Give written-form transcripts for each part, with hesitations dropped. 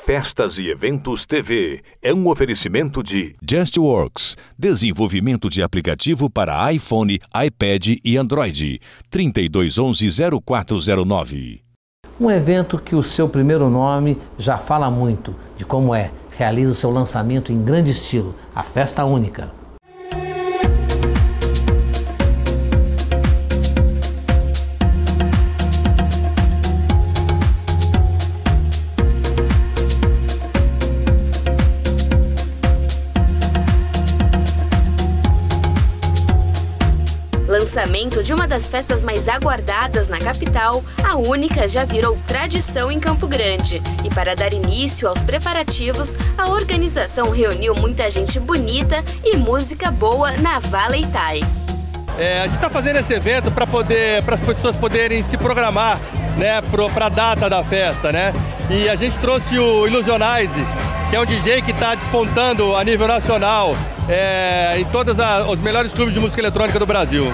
Festas e Eventos TV é um oferecimento de JustWorks, desenvolvimento de aplicativo para iPhone, iPad e Android. 3211-0409. Um evento que o seu primeiro nome já fala muito de como é. Realiza o seu lançamento em grande estilo, a Festa Única. Lançamento de uma das festas mais aguardadas na capital, a Única já virou tradição em Campo Grande. E para dar início aos preparativos, a organização reuniu muita gente bonita e música boa na Valley Thai. A gente está fazendo esse evento para as pessoas poderem se programar, né, para a data da festa, né? E a gente trouxe o Illusionize, que é um DJ que está despontando a nível nacional em todos os melhores clubes de música eletrônica do Brasil.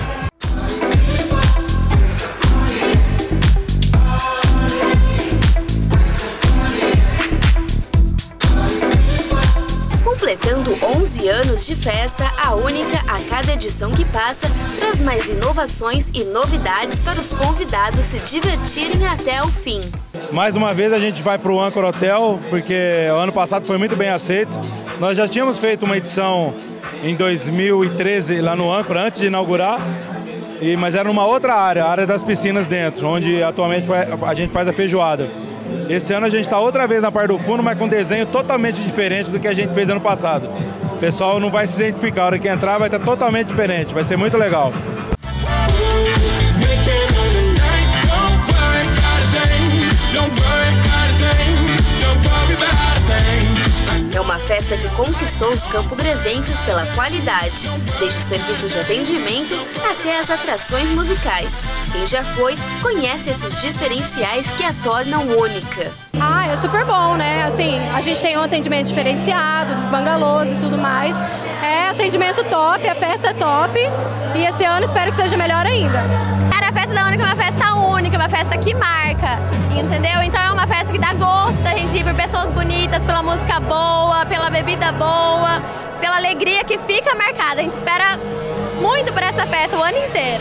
Completando 11 anos de festa, a Única, a cada edição que passa, traz mais inovações e novidades para os convidados se divertirem até o fim. Mais uma vez a gente vai para o Anchor Hotel, porque o ano passado foi muito bem aceito. Nós já tínhamos feito uma edição em 2013 lá no Anchor, antes de inaugurar, mas era numa outra área, a área das piscinas dentro, onde atualmente a gente faz a feijoada. Esse ano a gente está outra vez na parte do fundo, mas com um desenho totalmente diferente do que a gente fez ano passado. O pessoal não vai se identificar, a hora que entrar vai estar totalmente diferente, vai ser muito legal. É uma festa que conquistou os campograndenses pela qualidade, desde o serviço de atendimento até as atrações musicais. Quem já foi, conhece esses diferenciais que a tornam única. É super bom, né? Assim, a gente tem um atendimento diferenciado, dos bangalôs e tudo mais. É atendimento top, a festa é top e esse ano espero que seja melhor ainda. Cara, a Festa da Única é uma festa única, uma festa que marca, entendeu? Então é uma festa que dá gosto da gente ir por pessoas bonitas, pela música boa, pela bebida boa, pela alegria que fica marcada. A gente espera muito por essa festa o ano inteiro.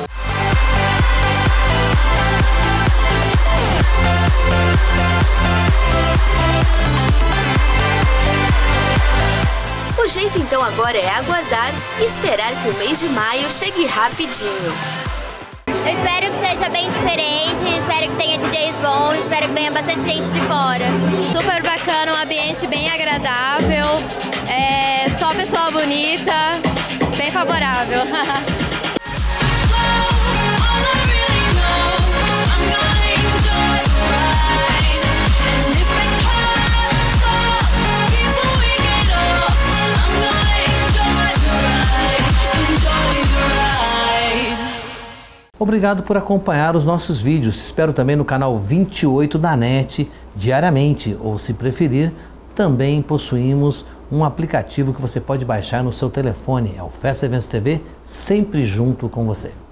O jeito então agora é aguardar e esperar que o mês de maio chegue rapidinho. Eu espero que seja bem diferente, espero que tenha DJs bons, espero que venha bastante gente de fora. Super bacana, um ambiente bem agradável, só pessoa bonita, bem favorável. Obrigado por acompanhar os nossos vídeos. Espero também no canal 28 da NET diariamente, ou se preferir, também possuímos um aplicativo que você pode baixar no seu telefone. É o Festa Eventos TV, sempre junto com você.